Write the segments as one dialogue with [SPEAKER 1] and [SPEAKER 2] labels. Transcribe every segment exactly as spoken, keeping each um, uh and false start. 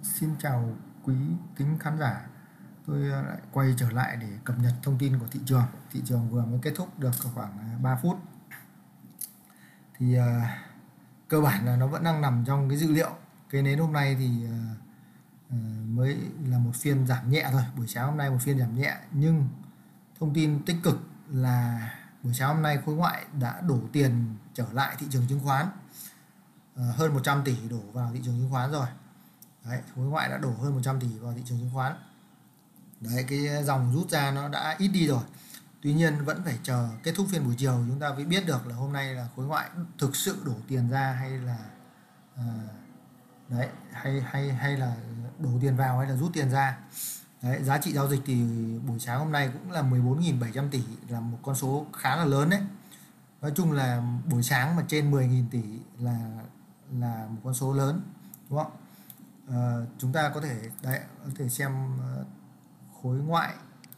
[SPEAKER 1] Xin chào quý thính khán giả. Tôi lại quay trở lại để cập nhật thông tin của thị trường. Thị trường vừa mới kết thúc được khoảng ba phút. Thì uh, cơ bản là nó vẫn đang nằm trong cái dữ liệu. Cái nến hôm nay thì uh, uh, mới là một phiên giảm nhẹ thôi. Buổi sáng hôm nay một phiên giảm nhẹ, nhưng thông tin tích cực là buổi sáng hôm nay khối ngoại đã đổ tiền trở lại thị trường chứng khoán. Uh, hơn một trăm tỷ đổ vào thị trường chứng khoán rồi. Đấy, khối ngoại đã đổ hơn một trăm tỷ vào thị trường chứng khoán. Đấy, cái dòng rút ra nó đã ít đi rồi. Tuy nhiên vẫn phải chờ kết thúc phiên buổi chiều chúng ta mới biết được là hôm nay là khối ngoại thực sự đổ tiền ra hay là à, đấy hay hay hay là đổ tiền vào hay là rút tiền ra. Đấy, giá trị giao dịch thì buổi sáng hôm nay cũng là mười bốn nghìn bảy trăm tỷ, là một con số khá là lớn đấy. Nói chung là buổi sáng mà trên mười nghìn tỷ là là một con số lớn, đúng không? Uh, chúng ta có thể đấy có thể xem uh, khối ngoại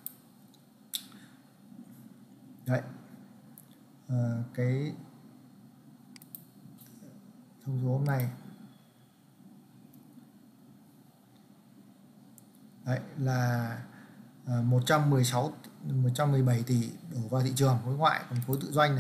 [SPEAKER 1] đấy uh, cái thông số hôm nay đấy là uh, một trăm mười sáu một trăm mười bảy tỷ đổ vào thị trường khối ngoại. Còn khối tự doanh này,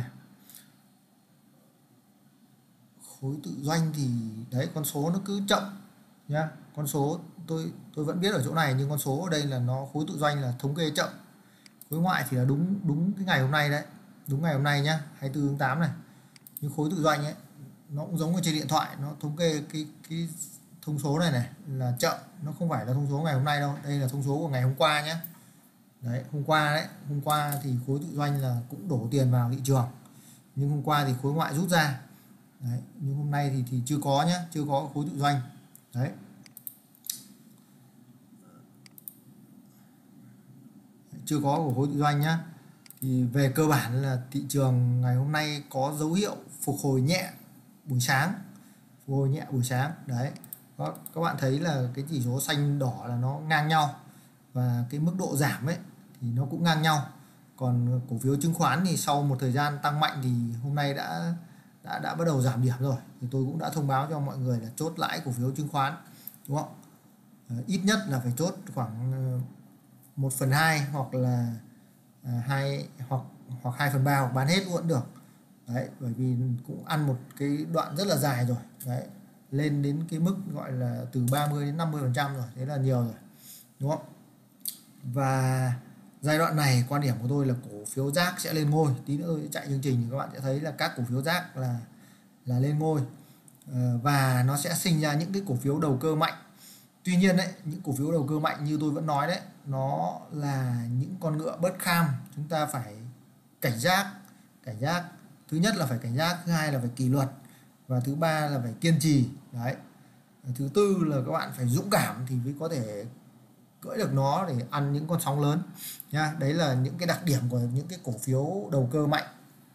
[SPEAKER 1] khối tự doanh thì đấy con số nó cứ chậm nhá. Con số tôi tôi vẫn biết ở chỗ này, nhưng con số ở đây là nó khối tự doanh là thống kê chậm. Khối ngoại thì là đúng đúng cái ngày hôm nay đấy, đúng ngày hôm nay nhá, hai mươi tư tháng tám này. Nhưng khối tự doanh ấy nó cũng giống như trên điện thoại, nó thống kê cái cái thông số này này là chậm, nó không phải là thông số ngày hôm nay đâu. Đây là thông số của ngày hôm qua nhé. Đấy, hôm qua đấy, hôm qua thì khối tự doanh là cũng đổ tiền vào thị trường, nhưng hôm qua thì khối ngoại rút ra. Đấy, nhưng hôm nay thì thì chưa có nhá, chưa có khối tự doanh. Đấy. Chưa có của khối tự doanh nhá. Thì về cơ bản là thị trường ngày hôm nay có dấu hiệu phục hồi nhẹ buổi sáng. Phục hồi nhẹ buổi sáng. Đấy. Các bạn thấy là cái chỉ số xanh đỏ là nó ngang nhau, và cái mức độ giảm ấy thì nó cũng ngang nhau. Còn cổ phiếu chứng khoán thì sau một thời gian tăng mạnh thì hôm nay đã đã đã bắt đầu giảm điểm rồi. Thì tôi cũng đã thông báo cho mọi người là chốt lãi cổ phiếu chứng khoán, đúng không? À, ít nhất là phải chốt khoảng một phần hai hoặc là hai hoặc hoặc hai phần ba, hoặc bán hết luôn được. Đấy, bởi vì cũng ăn một cái đoạn rất là dài rồi. Đấy, lên đến cái mức gọi là từ ba mươi đến năm mươi phần trăm rồi, thế là nhiều rồi, đúng không? Và giai đoạn này quan điểm của tôi là cổ phiếu rác sẽ lên ngôi. Tí nữa tôi chạy chương trình thì các bạn sẽ thấy là các cổ phiếu rác là là lên ngôi, và nó sẽ sinh ra những cái cổ phiếu đầu cơ mạnh. Tuy nhiên đấy, những cổ phiếu đầu cơ mạnh như tôi vẫn nói đấy, nó là những con ngựa bất kham. Chúng ta phải cảnh giác. Cảnh giác thứ nhất là phải cảnh giác, thứ hai là phải kỷ luật, và thứ ba là phải kiên trì. Đấy, thứ tư là các bạn phải dũng cảm thì mới có thể cưỡi được nó để ăn những con sóng lớn nha. Đấy là những cái đặc điểm của những cái cổ phiếu đầu cơ mạnh.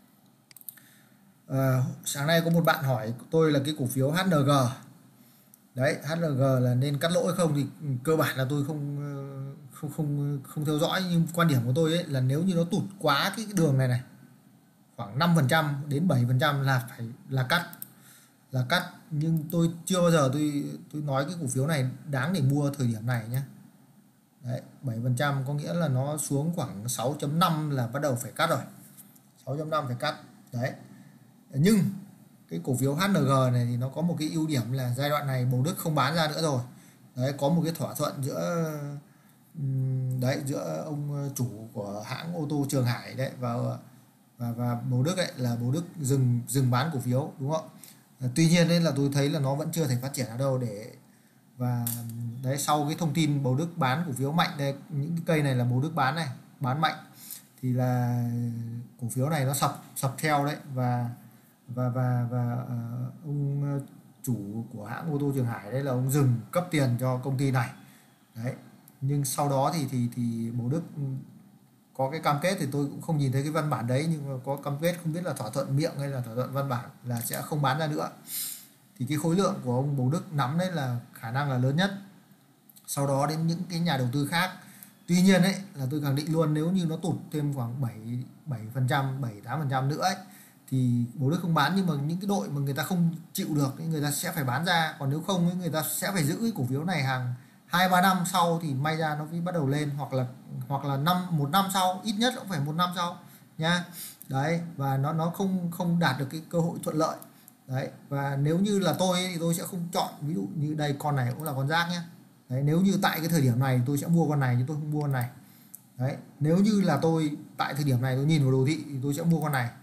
[SPEAKER 1] À, sáng nay có một bạn hỏi tôi là cái cổ phiếu hát en giê. Đấy, hát en giê là nên cắt lỗ hay không, thì cơ bản là tôi không không không không theo dõi, nhưng quan điểm của tôi ấy là nếu như nó tụt quá cái đường này này, khoảng năm phần trăm đến bảy phần trăm là phải là cắt. Là cắt, nhưng tôi chưa bao giờ tôi tôi nói cái cổ phiếu này đáng để mua thời điểm này nhé. Đấy, bảy phần trăm có nghĩa là nó xuống khoảng sáu chấm năm là bắt đầu phải cắt rồi. sáu chấm năm phải cắt. Đấy. Nhưng cái cổ phiếu hát en giê này thì nó có một cái ưu điểm là giai đoạn này Bầu Đức không bán ra nữa rồi. Đấy, có một cái thỏa thuận giữa đấy giữa ông chủ của hãng ô tô Trường Hải đấy và và và Bầu Đức ấy, là Bầu Đức dừng dừng bán cổ phiếu, đúng không? Tuy nhiên đấy là tôi thấy là nó vẫn chưa thể phát triển ở đâu để. Và đấy, sau cái thông tin Bầu Đức bán cổ phiếu mạnh đây, những cái cây này là Bầu Đức bán này, bán mạnh, thì là cổ phiếu này nó sập sập theo đấy. Và và và và uh, ông chủ của hãng ô tô Trường Hải đấy là ông dừng cấp tiền cho công ty này. Đấy, nhưng sau đó thì thì thì Bầu Đức có cái cam kết, thì tôi cũng không nhìn thấy cái văn bản đấy, nhưng mà có cam kết, không biết là thỏa thuận miệng hay là thỏa thuận văn bản, là sẽ không bán ra nữa. Thì cái khối lượng của ông Bầu Đức nắm đấy là khả năng là lớn nhất, sau đó đến những cái nhà đầu tư khác. Tuy nhiên ấy là tôi khẳng định luôn, nếu như nó tụt thêm khoảng bảy bảy phần trăm, bảy tám phần trăm nữa ấy, thì Bầu Đức không bán, nhưng mà những cái đội mà người ta không chịu được thì người ta sẽ phải bán ra, còn nếu không người ta sẽ phải giữ cái cổ phiếu này hàng hai ba năm sau thì may ra nó mới bắt đầu lên, hoặc là hoặc là năm một năm sau, ít nhất cũng phải một năm sau nha. Đấy, và nó nó không không đạt được cái cơ hội thuận lợi. Đấy, và nếu như là tôi thì tôi sẽ không chọn, ví dụ như đây con này cũng là con rác nhé. Đấy, nếu như tại cái thời điểm này tôi sẽ mua con này chứ tôi không mua con này. Đấy, nếu như là tôi tại thời điểm này tôi nhìn vào đồ thị thì tôi sẽ mua con này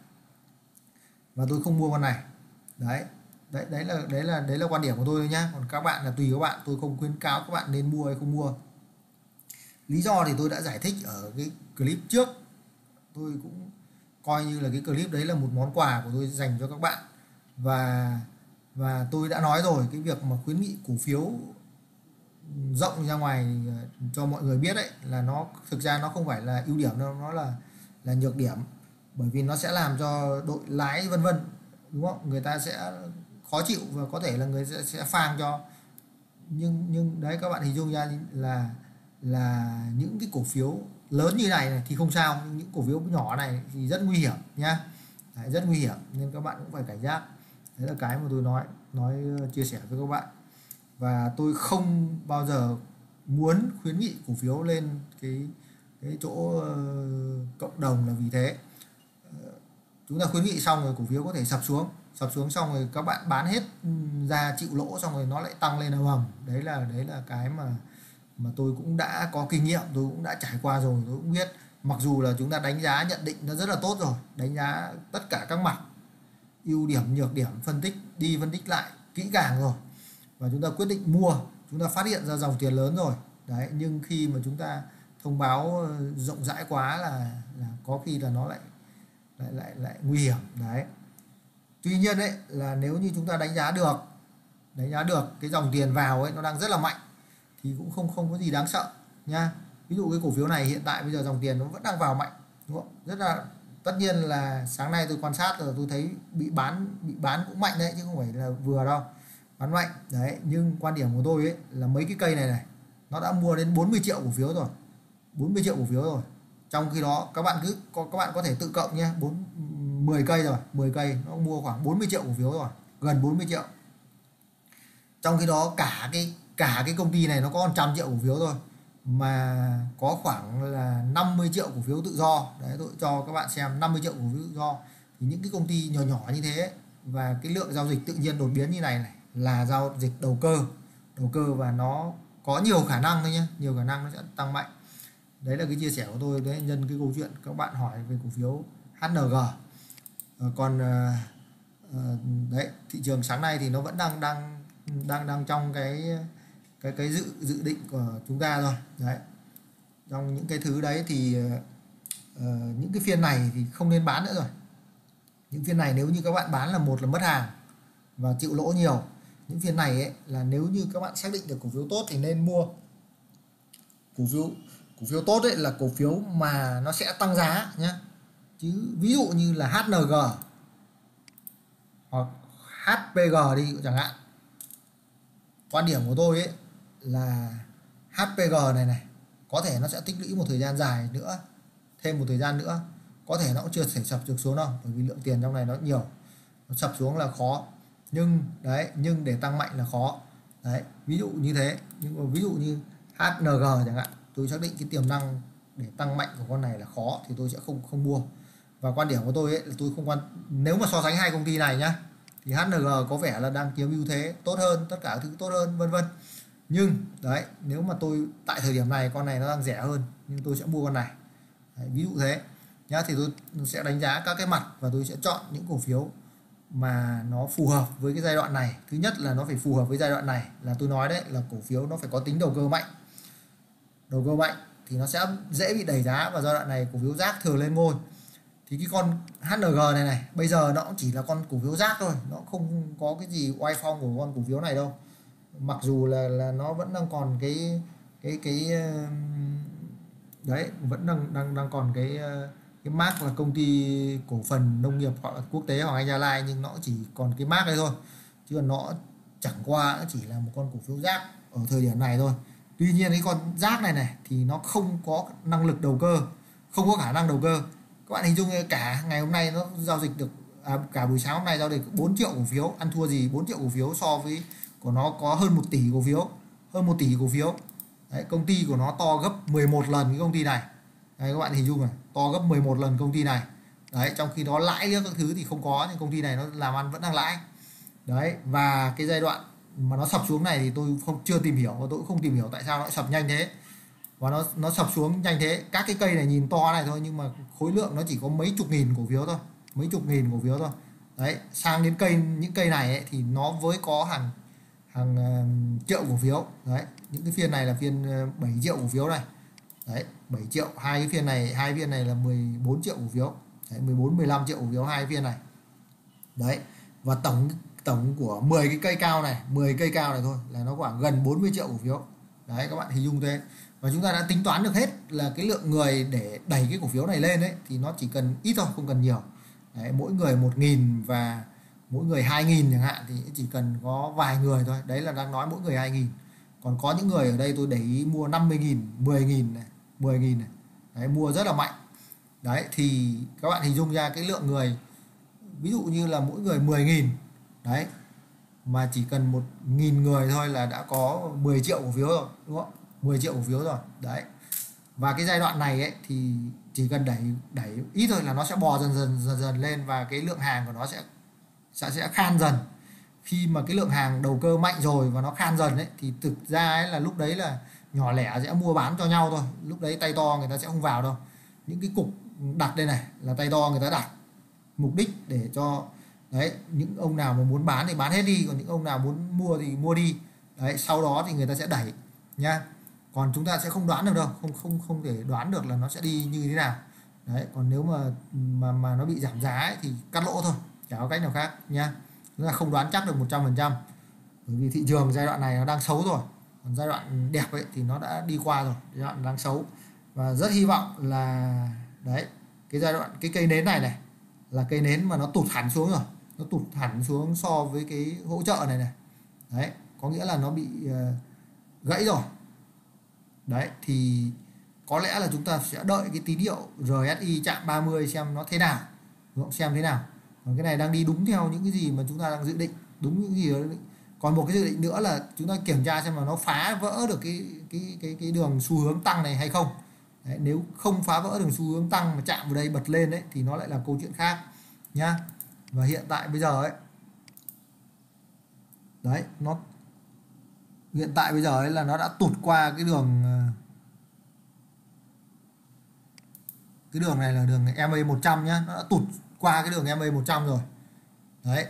[SPEAKER 1] và tôi không mua con này. Đấy, đấy đấy là đấy là đấy là quan điểm của tôi thôi nhá. Còn các bạn là tùy các bạn, tôi không khuyến cáo các bạn nên mua hay không mua. Lý do thì tôi đã giải thích ở cái clip trước, tôi cũng coi như là cái clip đấy là một món quà của tôi dành cho các bạn. Và và tôi đã nói rồi, cái việc mà khuyến nghị cổ phiếu rộng ra ngoài cho mọi người biết đấy là nó thực ra nó không phải là ưu điểm đâu, nó là là nhược điểm, bởi vì nó sẽ làm cho đội lái vân vân, đúng không, người ta sẽ khó chịu và có thể là người sẽ, sẽ phang cho. Nhưng nhưng đấy, các bạn hình dung ra là là những cái cổ phiếu lớn như này, này thì không sao, nhưng những cổ phiếu nhỏ này thì rất nguy hiểm nhá. Đấy, rất nguy hiểm nên các bạn cũng phải cảnh giác. Đấy là cái mà tôi nói nói chia sẻ với các bạn. Và tôi không bao giờ muốn khuyến nghị cổ phiếu lên cái cái chỗ uh, cộng đồng là vì thế. Uh, chúng ta khuyến nghị xong rồi cổ phiếu có thể sập xuống, sập xuống xong rồi các bạn bán hết ra chịu lỗ, xong rồi nó lại tăng lên ầm ầm. Đấy là đấy là cái mà mà tôi cũng đã có kinh nghiệm, tôi cũng đã trải qua rồi, tôi cũng biết. Mặc dù là chúng ta đánh giá nhận định nó rất là tốt rồi, đánh giá tất cả các mặt, ưu điểm nhược điểm, phân tích đi phân tích lại kỹ càng rồi, và chúng ta quyết định mua, chúng ta phát hiện ra dòng tiền lớn rồi. Đấy, nhưng khi mà chúng ta thông báo rộng rãi quá là là có khi là nó lại lại lại lại nguy hiểm. Đấy, tuy nhiên đấy là nếu như chúng ta đánh giá được đánh giá được cái dòng tiền vào ấy nó đang rất là mạnh thì cũng không không có gì đáng sợ nha. Ví dụ cái cổ phiếu này hiện tại bây giờ dòng tiền nó vẫn đang vào mạnh, đúng không? Rất là, tất nhiên là sáng nay tôi quan sát rồi, tôi thấy bị bán bị bán cũng mạnh đấy chứ không phải là vừa đâu, bán mạnh đấy. Nhưng quan điểm của tôi ấy là mấy cái cây này này nó đã mua đến bốn mươi triệu cổ phiếu rồi, bốn mươi triệu cổ phiếu rồi. Trong khi đó các bạn cứ các bạn có thể tự cộng nhé, bốn mười cây rồi, mười cây nó mua khoảng bốn mươi triệu cổ phiếu rồi, gần bốn mươi triệu. Trong khi đó cả cái cả cái công ty này nó có một trăm triệu cổ phiếu thôi, mà có khoảng là năm mươi triệu cổ phiếu tự do. Đấy, tôi cho các bạn xem năm mươi triệu cổ phiếu tự do. Thì những cái công ty nhỏ nhỏ như thế và cái lượng giao dịch tự nhiên đột biến như này này là giao dịch đầu cơ, đầu cơ và nó có nhiều khả năng thôi nhé, nhiều khả năng nó sẽ tăng mạnh. Đấy là cái chia sẻ của tôi đấy, nhân cái câu chuyện các bạn hỏi về cổ phiếu hát en giê. À, còn à, đấy, thị trường sáng nay thì nó vẫn đang đang đang đang trong cái cái cái dự dự định của chúng ta rồi. Đấy, trong những cái thứ đấy thì uh, những cái phiên này thì không nên bán nữa rồi. Những phiên này nếu như các bạn bán là một là mất hàng và chịu lỗ nhiều. Những phiên này ấy, là nếu như các bạn xác định được cổ phiếu tốt thì nên mua. Cổ phiếu cổ phiếu tốt ấy là cổ phiếu mà nó sẽ tăng giá nhé. Chứ ví dụ như là hát en giê hoặc hát pê giê đi chẳng hạn. Quan điểm của tôi ấy là hát pê giê này này có thể nó sẽ tích lũy một thời gian dài nữa, thêm một thời gian nữa, có thể nó cũng chưa thể sập được xuống đâu, bởi vì lượng tiền trong này nó nhiều, nó sập xuống là khó. Nhưng đấy, nhưng để tăng mạnh là khó. Đấy, ví dụ như thế. Nhưng mà ví dụ như hát en giê chẳng hạn, tôi xác định cái tiềm năng để tăng mạnh của con này là khó thì tôi sẽ không không mua. Và quan điểm của tôi ấy là tôi không quan, nếu mà so sánh hai công ty này nhá, thì hát en giê có vẻ là đang chiếm ưu thế tốt hơn, tất cả thứ tốt hơn vân vân. Nhưng đấy, nếu mà tôi tại thời điểm này con này nó đang rẻ hơn nhưng tôi sẽ mua con này. Đấy, ví dụ thế nhá, thì tôi sẽ đánh giá các cái mặt và tôi sẽ chọn những cổ phiếu mà nó phù hợp với cái giai đoạn này. Thứ nhất là nó phải phù hợp với giai đoạn này, là tôi nói đấy là cổ phiếu nó phải có tính đầu cơ mạnh. Đầu cơ mạnh thì nó sẽ dễ bị đẩy giá, và giai đoạn này cổ phiếu rác thừa lên ngôi. Thì cái con hát en giê này này bây giờ nó cũng chỉ là con cổ phiếu rác thôi, nó không có cái gì oai phong của con cổ phiếu này đâu. Mặc dù là là nó vẫn đang còn cái cái cái đấy, vẫn đang đang đang còn cái cái mác là công ty cổ phần nông nghiệp hoặc là quốc tế Hoàng Anh Gia Lai, nhưng nó chỉ còn cái mác đấy thôi, chứ nó chẳng qua chỉ là một con cổ phiếu rác ở thời điểm này thôi. Tuy nhiên cái con rác này này thì nó không có năng lực đầu cơ, không có khả năng đầu cơ. Các bạn hình dung cả ngày hôm nay nó giao dịch được à, cả buổi sáng hôm nay giao dịch bốn triệu cổ phiếu, ăn thua gì bốn triệu cổ phiếu so với của nó có hơn một tỷ cổ phiếu, hơn một tỷ cổ phiếu. Đấy, công ty của nó to gấp mười một lần cái công ty này. Đấy, các bạn hình dung này, to gấp mười một lần công ty này. Đấy, trong khi đó lãi các thứ thì không có, nhưng công ty này nó làm ăn vẫn đang lãi. Đấy, và cái giai đoạn mà nó sập xuống này thì tôi không chưa tìm hiểu, và tôi cũng không tìm hiểu tại sao nó sập nhanh thế, và nó nó sập xuống nhanh thế. Các cái cây này nhìn to này thôi, nhưng mà khối lượng nó chỉ có mấy chục nghìn cổ phiếu thôi, mấy chục nghìn cổ phiếu thôi. Đấy, sang đến cây những cây này ấy, thì nó với có hàng hàng uh, triệu cổ phiếu. Đấy, những cái phiên này là phiên uh, bảy triệu cổ phiếu này. Đấy, bảy triệu, hai cái phiên này, hai phiên này là mười bốn triệu cổ phiếu. Đấy, mười bốn mười lăm triệu cổ phiếu hai phiên này. Đấy, và tổng tổng của mười cái cây cao này, mười cây cao này thôi là nó khoảng gần bốn mươi triệu cổ phiếu. Đấy, các bạn hình dung thế. Và chúng ta đã tính toán được hết là cái lượng người để đẩy cái cổ phiếu này lên ấy thì nó chỉ cần ít thôi, không cần nhiều. Đấy, mỗi người một nghìn và mỗi người hai nghìn chẳng hạn, thì chỉ cần có vài người thôi. Đấy là đang nói mỗi người hai nghìn. Còn có những người ở đây tôi để ý mua năm mươi nghìn, mười nghìn này, mười nghìn này. Đấy, mua rất là mạnh. Đấy, thì các bạn hình dung ra cái lượng người, ví dụ như là mỗi người mười nghìn. Đấy, mà chỉ cần một nghìn người thôi là đã có mười triệu cổ phiếu rồi, đúng không? mười triệu cổ phiếu rồi. Đấy. Và cái giai đoạn này ấy thì chỉ cần đẩy đẩy ít thôi là nó sẽ bò dần dần dần dần lên, và cái lượng hàng của nó sẽ sẽ sẽ khan dần. Khi mà cái lượng hàng đầu cơ mạnh rồi và nó khan dần ấy thì thực ra ấy là lúc đấy là nhỏ lẻ sẽ mua bán cho nhau thôi. Lúc đấy tay to người ta sẽ không vào đâu. Những cái cục đặt đây này là tay to người ta đặt mục đích để cho đấy, những ông nào mà muốn bán thì bán hết đi, còn những ông nào muốn mua thì mua đi. Đấy, sau đó thì người ta sẽ đẩy nha. Còn chúng ta sẽ không đoán được đâu, không không không thể đoán được là nó sẽ đi như thế nào. Đấy, còn nếu mà mà mà nó bị giảm giá ấy, thì cắt lỗ thôi, chả có cách nào khác nha. Chúng ta không đoán chắc được một trăm phần trăm, bởi vì thị trường giai đoạn này nó đang xấu rồi. Còn giai đoạn đẹp ấy thì nó đã đi qua rồi, giai đoạn đang xấu. Và rất hy vọng là đấy, cái giai đoạn cái cây nến này này là cây nến mà nó tụt hẳn xuống rồi, nó tụt hẳn xuống so với cái hỗ trợ này này. Đấy, có nghĩa là nó bị uh, gãy rồi. Đấy, thì có lẽ là chúng ta sẽ đợi cái tín hiệu rờ ét i chạm ba mươi xem nó thế nào, xem thế nào. Còn cái này đang đi đúng theo những cái gì mà chúng ta đang dự định, đúng những gì đó. Còn một cái dự định nữa là chúng ta kiểm tra xem là nó phá vỡ được cái cái cái cái đường xu hướng tăng này hay không. Đấy, nếu không phá vỡ đường xu hướng tăng mà chạm vào đây bật lên đấy thì nó lại là câu chuyện khác nhá. Và hiện tại bây giờ ấy, đấy, nó hiện tại bây giờ ấy là nó đã tụt qua cái đường cái đường này là đường em a một trăm nhá, nó đã tụt qua cái đường em a một trăm rồi. Đấy,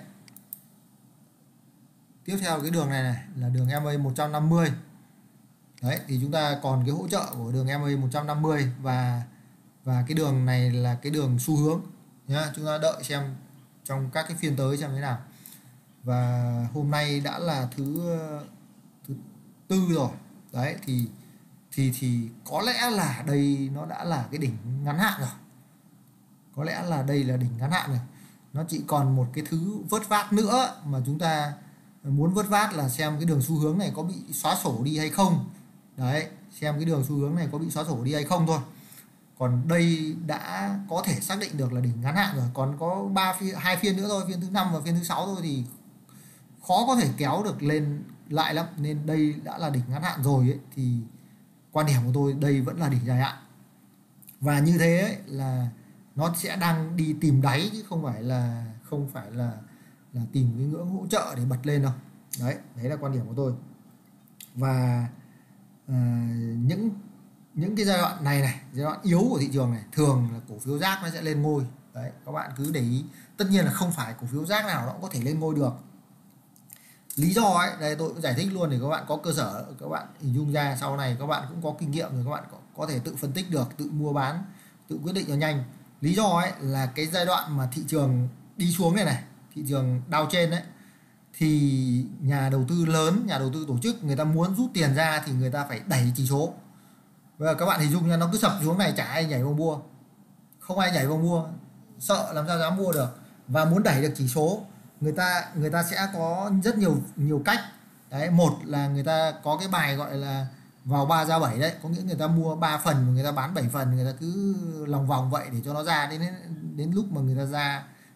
[SPEAKER 1] tiếp theo cái đường này này là đường em a một trăm năm mươi. Đấy, thì chúng ta còn cái hỗ trợ của đường em a một trăm năm mươi, và và cái đường này là cái đường xu hướng nhá. Chúng ta đợi xem trong các cái phiên tới xem thế nào. Và hôm nay đã là thứ thứ tư rồi. Đấy, thì thì thì có lẽ là đây nó đã là cái đỉnh ngắn hạn rồi. Có lẽ là đây là đỉnh ngắn hạn rồi. Nó chỉ còn một cái thứ vớt vát nữa mà chúng ta muốn vớt vát là xem cái đường xu hướng này có bị xóa sổ đi hay không. Đấy, xem cái đường xu hướng này có bị xóa sổ đi hay không thôi. Còn đây đã có thể xác định được là đỉnh ngắn hạn rồi. Còn có ba phiên, hai phiên nữa thôi, phiên thứ năm và phiên thứ sáu thôi, thì khó có thể kéo được lên lại lắm. Nên đây đã là đỉnh ngắn hạn rồi ấy, thì quan điểm của tôi đây vẫn là đỉnh dài hạn. Và như thế ấy, là nó sẽ đang đi tìm đáy, chứ không phải là không phải là là tìm cái ngưỡng hỗ trợ để bật lên đâu. Đấy, đấy là quan điểm của tôi. Và uh, những những cái giai đoạn này này, giai đoạn yếu của thị trường này, thường là cổ phiếu rác nó sẽ lên ngôi. Đấy, các bạn cứ để ý. Tất nhiên là không phải cổ phiếu rác nào nó cũng có thể lên ngôi được. Lý do ấy, đây tôi cũng giải thích luôn để các bạn có cơ sở, các bạn hình dung ra. Sau này các bạn cũng có kinh nghiệm rồi, các bạn có, có thể tự phân tích được, tự mua bán, tự quyết định cho nhanh. Lý do ấy là cái giai đoạn mà thị trường đi xuống này này, thị trường down trên đấy, thì nhà đầu tư lớn, nhà đầu tư tổ chức người ta muốn rút tiền ra thì người ta phải đẩy chỉ số. Bây giờ các bạn hình dung nha, nó cứ sập xuống này chả ai nhảy vào mua, không ai nhảy vào mua, sợ làm sao dám mua được. Và muốn đẩy được chỉ số, người ta người ta sẽ có rất nhiều nhiều cách. Đấy, một là người ta có cái bài gọi là vào ba ra bảy đấy, có nghĩa người ta mua ba phần, người ta bán bảy phần, người ta cứ lòng vòng vậy để cho nó ra đến đến lúc mà người ta ra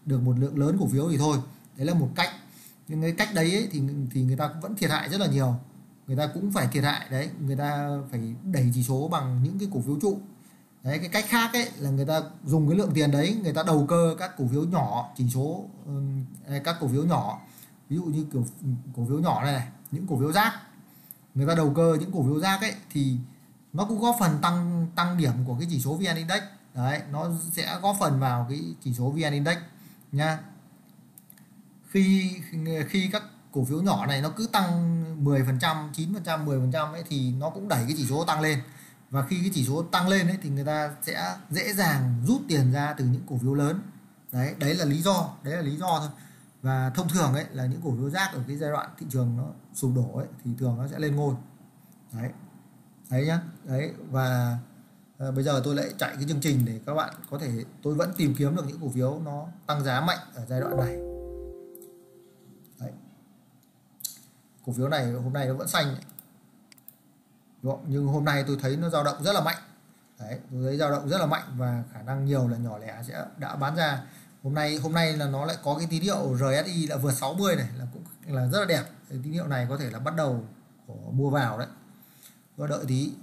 [SPEAKER 1] được một lượng lớn cổ phiếu thì thôi, đấy là một cách. Nhưng cái cách đấy ấy, thì thì người ta cũng vẫn thiệt hại rất là nhiều, người ta cũng phải thiệt hại đấy, người ta phải đẩy chỉ số bằng những cái cổ phiếu trụ. Đấy, cái cách khác ấy là người ta dùng cái lượng tiền đấy, người ta đầu cơ các cổ phiếu nhỏ chỉ số, các cổ phiếu nhỏ, ví dụ như kiểu cổ phiếu nhỏ này, này những cổ phiếu rác, người ta đầu cơ những cổ phiếu rác ấy thì nó cũng góp phần tăng tăng điểm của cái chỉ số vê en Index. Đấy, nó sẽ góp phần vào cái chỉ số vê en Index nha. Khi khi các cổ phiếu nhỏ này nó cứ tăng mười phần trăm, chín phần trăm, mười phần trăm ấy thì nó cũng đẩy cái chỉ số tăng lên. Và khi cái chỉ số tăng lên ấy thì người ta sẽ dễ dàng rút tiền ra từ những cổ phiếu lớn. Đấy, đấy là lý do, đấy là lý do thôi. Và thông thường ấy là những cổ phiếu rác ở cái giai đoạn thị trường nó sụp đổ ấy thì thường nó sẽ lên ngôi. Đấy. Đấy nhá. Đấy, và à, bây giờ tôi lại chạy cái chương trình để các bạn có thể, tôi vẫn tìm kiếm được những cổ phiếu nó tăng giá mạnh ở giai đoạn này. Đấy. Cổ phiếu này hôm nay nó vẫn xanh đấy. Đúng không? Nhưng hôm nay tôi thấy nó dao động rất là mạnh. Đấy, tôi thấy dao động rất là mạnh và khả năng nhiều là nhỏ lẻ sẽ đã bán ra. Hôm nay hôm nay là nó lại có cái tín hiệu rờ ét i là vượt sáu mươi này, là cũng là rất là đẹp. Cái tín hiệu này có thể là bắt đầu của mua vào đấy. Tôi đợi tí.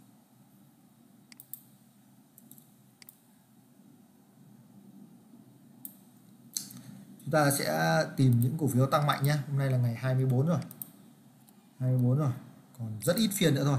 [SPEAKER 1] Chúng ta sẽ tìm những cổ phiếu tăng mạnh nhé. Hôm nay là ngày hai mươi bốn rồi. hai mươi bốn rồi. Còn rất ít phiên nữa thôi.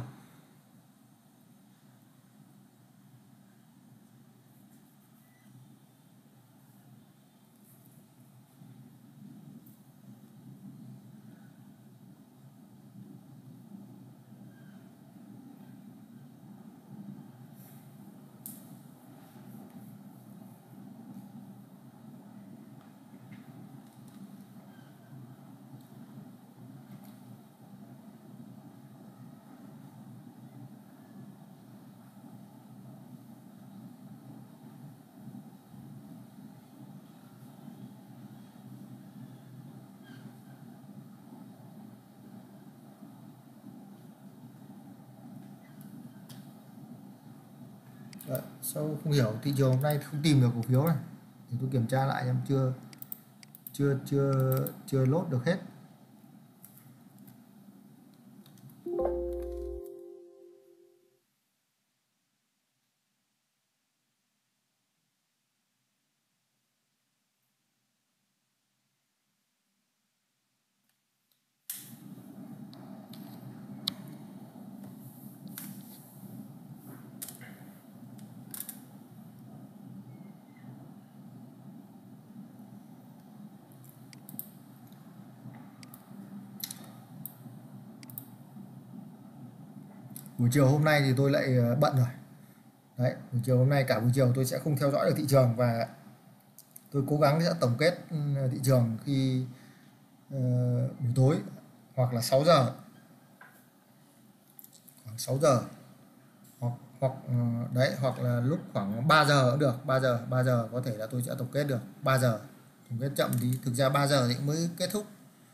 [SPEAKER 1] Đấy, sao không hiểu thị trường hôm nay không tìm được cổ phiếu này, thì tôi kiểm tra lại em chưa chưa chưa chưa lốt được hết. Buổi chiều hôm nay thì tôi lại bận rồi. Đấy, buổi chiều hôm nay cả buổi chiều tôi sẽ không theo dõi được thị trường, và tôi cố gắng sẽ tổng kết thị trường khi uh, buổi tối hoặc là sáu giờ, khoảng sáu giờ hoặc hoặc uh, đấy, hoặc là lúc khoảng ba giờ cũng được. ba giờ ba giờ có thể là tôi sẽ tổng kết được. ba giờ tổng kết chậm thì thực ra ba giờ thì mới kết thúc.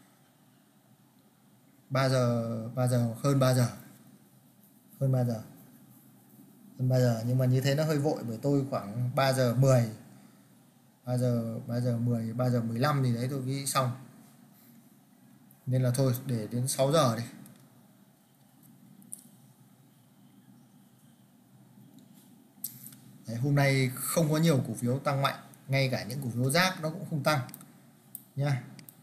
[SPEAKER 1] ba giờ ba giờ hơn ba giờ hơn ba giờ hơn ba giờ nhưng mà như thế nó hơi vội, bởi tôi khoảng ba giờ mười, ba giờ ba giờ mười, ba giờ mười lăm thì đấy tôi mới xong, nên là thôi để đến sáu giờ đi. Đấy, hôm nay không có nhiều cổ phiếu tăng mạnh, ngay cả những cổ phiếu rác nó cũng không tăng nha.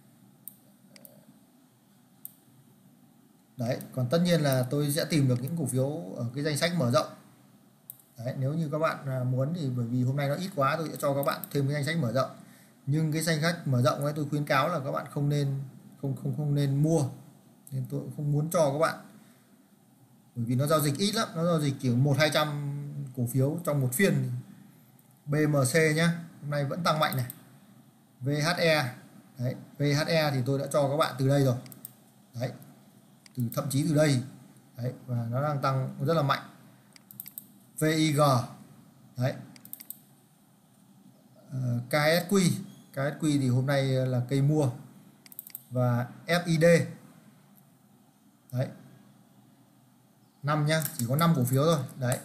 [SPEAKER 1] Đấy, còn tất nhiên là tôi sẽ tìm được những cổ phiếu ở cái danh sách mở rộng. Đấy, nếu như các bạn muốn thì, bởi vì hôm nay nó ít quá, tôi sẽ cho các bạn thêm cái danh sách mở rộng. Nhưng cái danh sách mở rộng ấy tôi khuyến cáo là các bạn không nên không không không nên mua, nên tôi không muốn cho các bạn, bởi vì nó giao dịch ít lắm, nó giao dịch kiểu một hai trăm cổ phiếu trong một phiên. bê em xê nhá, hôm nay vẫn tăng mạnh này. vê hát e, đấy, vê hát e thì tôi đã cho các bạn từ đây rồi. Đấy, từ thậm chí từ đây. Đấy, và nó đang tăng rất là mạnh. vê i giê, đấy, uh, ca ét quy, ca ét quy thì hôm nay là cây mua, và ép i đê, đấy, năm nhá, chỉ có năm cổ phiếu thôi. Đấy,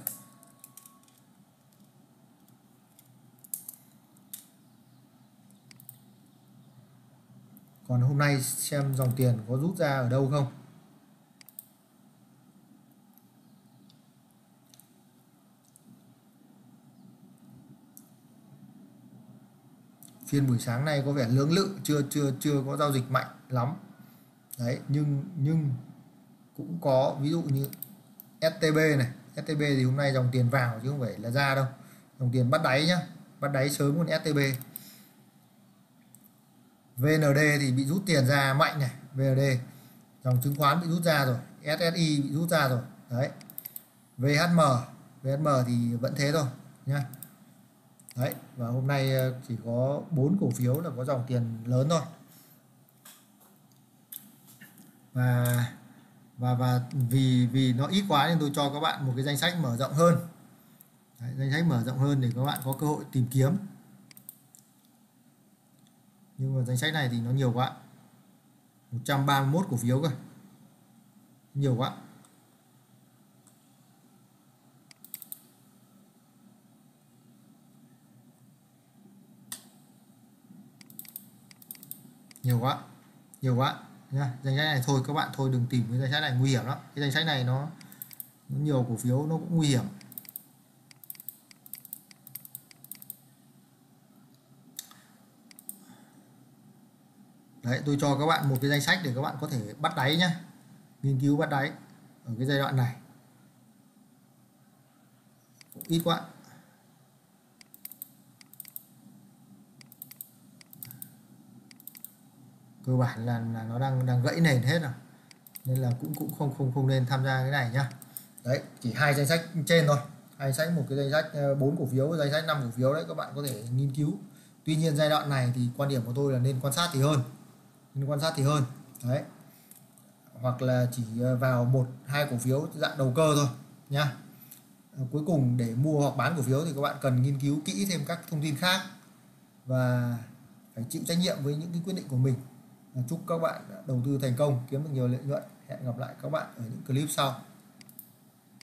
[SPEAKER 1] Còn hôm nay xem dòng tiền có rút ra ở đâu không. Phiên buổi sáng này có vẻ lưỡng lự, chưa chưa chưa có giao dịch mạnh lắm. Đấy, nhưng nhưng cũng có ví dụ như ét tê bê này, ét tê bê thì hôm nay dòng tiền vào chứ không phải là ra đâu. Dòng tiền bắt đáy nhá, bắt đáy sớm hơn ét tê bê. vê en đê thì bị rút tiền ra mạnh này, vê en đê dòng chứng khoán bị rút ra rồi, ét ét i bị rút ra rồi. Đấy. vê hát em, vê hát em thì vẫn thế thôi nhá. Đấy, và hôm nay chỉ có bốn cổ phiếu là có dòng tiền lớn thôi. Và và và vì vì nó ít quá nên tôi cho các bạn một cái danh sách mở rộng hơn. Đấy, danh sách mở rộng hơn để các bạn có cơ hội tìm kiếm. Nhưng mà danh sách này thì nó nhiều quá, một trăm ba mươi mốt cổ phiếu cơ, nhiều quá. Nhiều quá, nhiều quá nha. Danh sách này thôi các bạn thôi đừng tìm cái danh sách này, nguy hiểm lắm. Cái danh sách này nó, nó nhiều cổ phiếu nó cũng nguy hiểm. Đấy, tôi cho các bạn một cái danh sách để các bạn có thể bắt đáy nhé, nghiên cứu bắt đáy ở cái giai đoạn này. Cũng ít quá. Cơ bản là, là nó đang đang gãy nền hết rồi, nên là cũng cũng không không không nên tham gia cái này nhá. Đấy, chỉ hai danh sách trên thôi, hai danh sách, một cái danh sách bốn cổ phiếu, danh sách năm cổ phiếu đấy, các bạn có thể nghiên cứu. Tuy nhiên giai đoạn này thì quan điểm của tôi là nên quan sát thì hơn, nên quan sát thì hơn. Đấy, hoặc là chỉ vào một hai cổ phiếu dạng đầu cơ thôi nhá. Cuối cùng để mua hoặc bán cổ phiếu thì các bạn cần nghiên cứu kỹ thêm các thông tin khác và phải chịu trách nhiệm với những cái quyết định của mình. Chúc các bạn đầu tư thành công, kiếm được nhiều lợi nhuận. Hẹn gặp lại các bạn ở những clip sau.